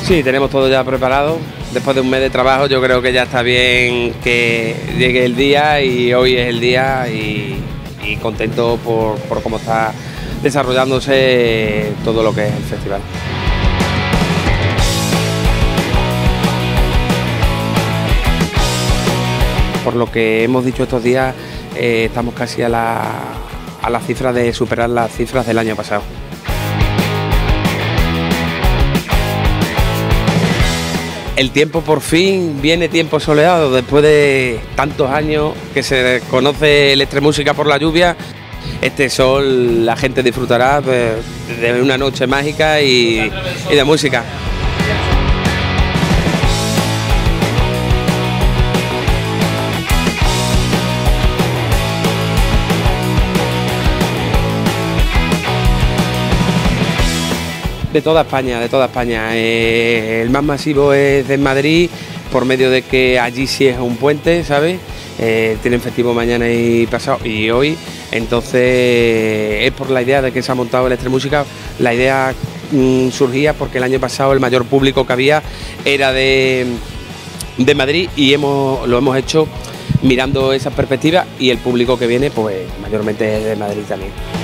Sí, tenemos todo ya preparado. Después de un mes de trabajo yo creo que ya está bien que llegue el día y hoy es el día y contento por cómo está desarrollándose todo lo que es el festival. Por lo que hemos dicho estos días, estamos casi a la cifra de superar las cifras del año pasado. El tiempo por fin, viene tiempo soleado, después de tantos años que se conoce Electremúsica por la lluvia. Este sol la gente disfrutará de una noche mágica y de música. De toda España, de toda España. El más masivo es de Madrid, por medio de que allí sí es un puente, ¿sabes? Tienen festivo mañana y pasado y hoy, entonces es por la idea de que se ha montado Electremúsica. La idea surgía porque el año pasado el mayor público que había era de Madrid y lo hemos hecho mirando esas perspectivas y el público que viene pues mayormente es de Madrid también.